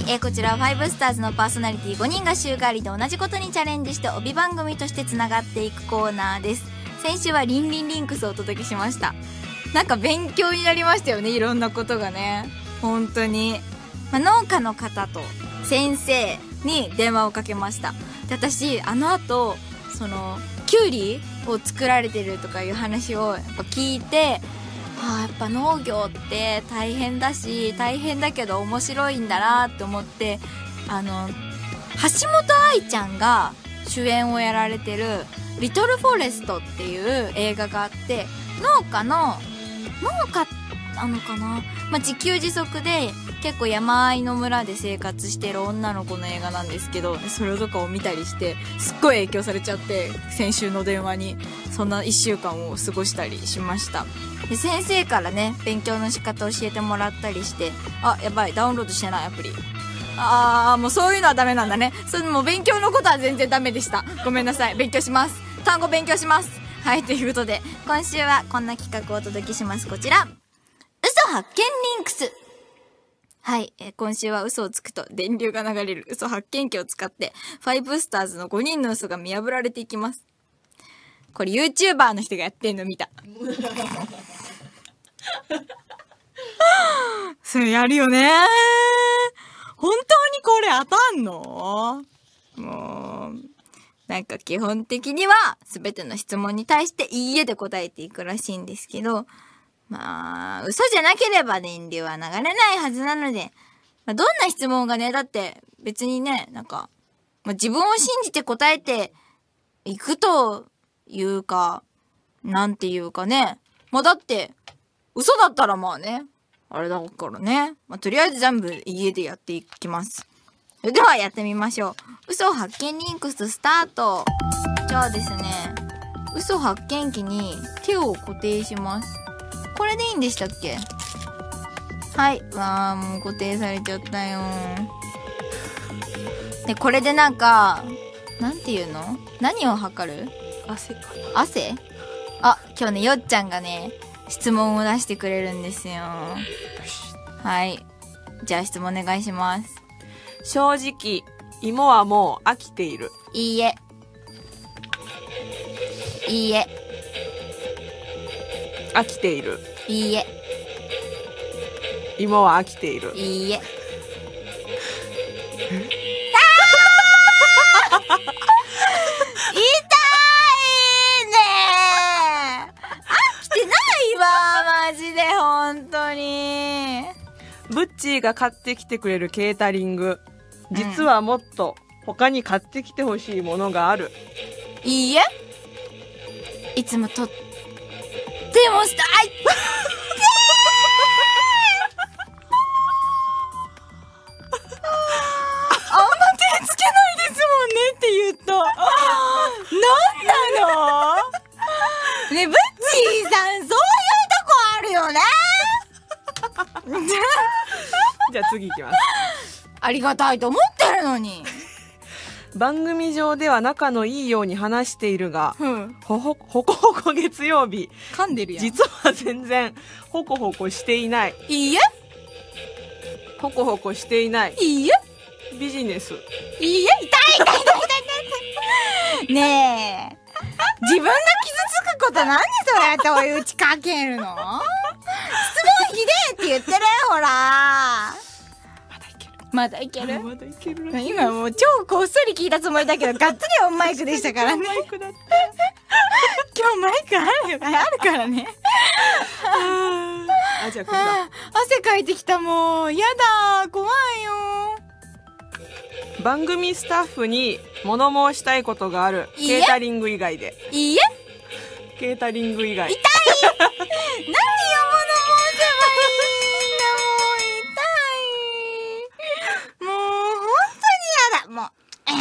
こちらは5スターズのパーソナリティ5人が週替わりで同じことにチャレンジして帯番組としてつながっていくコーナーです。先週はリンリンリンクスをお届けしました。なんか勉強になりましたよね、いろんなことがね。本当に、農家の方と先生に電話をかけました。で、私あの後キュウリを作られてるとかいう話をやっぱ聞いて、やっぱ農業って大変だし、大変だけど面白いんだなって思って、橋本愛ちゃんが主演をやられてるリトルフォレストっていう映画があって、農家なのかな、自給自足で結構山あいの村で生活してる女の子の映画なんですけど、それとかを見たりしてすっごい影響されちゃって、先週の電話にそんな1週間を過ごしたりしました。で、先生からね、勉強の仕方教えてもらったりして、やばい、ダウンロードしてないアプリ。もうそういうのはダメなんだね。もう勉強のことは全然ダメでした。ごめんなさい。勉強します。単語勉強します。はい、ということで今週はこんな企画をお届けします。こちら、嘘発見リンクス。はい、今週は嘘をつくと電流が流れる嘘発見器を使って5スターズの5人の嘘が見破られていきます。これ YouTuber の人がやってんの見た。それやるよね。本当にこれ当たんの？もうなんか基本的には全ての質問に対していいえで答えていくらしいんですけど、嘘じゃなければ電流は流れないはずなので、どんな質問がね、だって別にね、自分を信じて答えていくというか、なんていうかね、だって嘘だったらあれだからね、とりあえず全部家でやっていきます。それではやってみましょう。嘘発見リンクススタート。じゃあですね、嘘発見器に手を固定します。これでいいんでしたっけ？はい。もう固定されちゃったよ。で、これでなんていうの？何を測る？ 汗かな。汗？今日ね、よっちゃんがね、質問を出してくれるんですよ。はい。じゃあ質問お願いします。 正直、芋はもう飽きている。 いいえ。いいえ。 飽きている。 いいえ。 芋は飽きている。 いいえ。痛いね。飽きてないわ、マジで、本当に。 ブッチーが買ってきてくれるケータリング、実はもっと他に買ってきてほしいものがある。 いいえ。いつもとってもしたい。あんま手つけないですもんねって言うと、なんなのね、ブッチーさん、そういうとこあるよね。 じゃあ次行きます。 ありがたいと思ってるのに。 番組上では仲のいいように話しているが、ほこほこ月曜日、 噛んでるやん。 実は全然ほこほこしていない。 いいえ。 ほこほこしていない。 いいえ。 ビジネス。 いいえ。ねえ、自分が傷つくことなんでそうやって追い打ちかけるの？質問ひでえって言ってるよ、ほら。まだいける。 まだいける。 今もう超こっそり聞いたつもりだけど、がっつりオンマイクでしたからね。今日マイクあるからね。 じゃあこれだ。 汗かいてきた、もうやだ、怖いよ。 番組スタッフに物申したいことがある。 いいえ。 ケータリング以外で。 いいえ。 ケータリング以外。 痛い。何を物申せばいいんだ、もう痛い。もう本当にやだ、もう。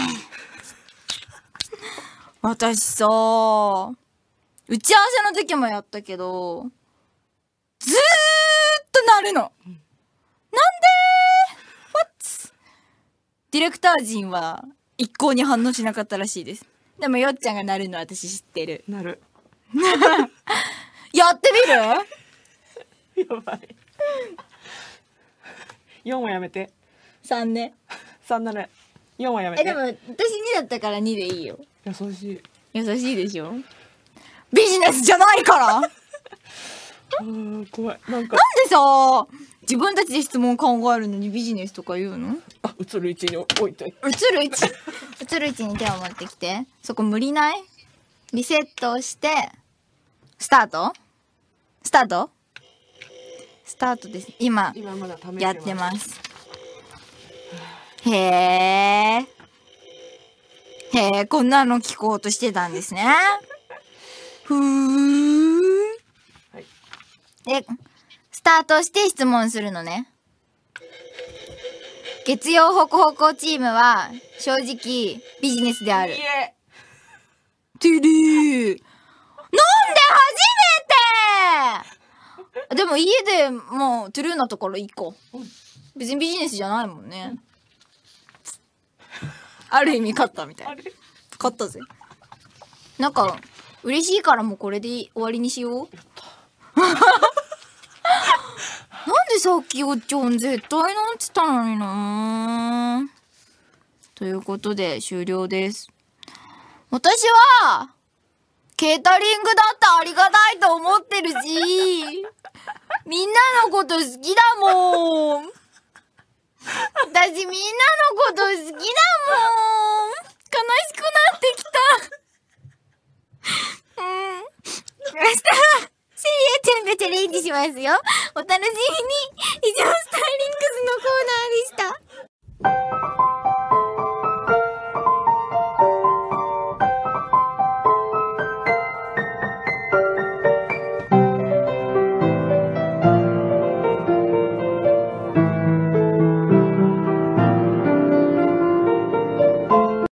私さ、打ち合わせの時もやったけど、ずーっと鳴るの。なんで？What？ ディレクター陣は一向に反応しなかったらしいです。でもよっちゃんが鳴るの私知ってる。 なる。 やってみる？ やばい。4はやめて。 3ね。 3だね。4はやめて。 でも、私2だったから2でいいよ。 優しい。 優しいでしょ。ビジネスじゃないからなんで怖い。なんか。 さ、自分たちで質問考えるのにビジネスとか言うの？ あ、映る位置に置いて。 映る位置に手を持ってきて。そこ無理ない？リセットをして、スタートです。今まだ試してます。 やってます。へー、こんなの聞こうとしてたんですね。ふー。 はい。 で、スタートして質問するのね。月曜ホコホコチームは、正直、ビジネスである。 いいえ。 トゥルー。なんで初めてでも家でもうトゥルーなところ1個。別にビジネスじゃないもんね。ある意味勝ったみたいな。勝ったぜ。なんか、嬉しいからもうこれで終わりにしよう。なんでさっきおっちゃん絶対なんつったのにな。ということで終了です。私は、ケータリングだってありがたいと思ってるし、みんなのこと好きだもん。私みんなのこと好きだもん。悲しくなってきた。明日は、せいやちゃんがチャレンジしますよ。お楽しみに。以上、スタイリングスのコーナー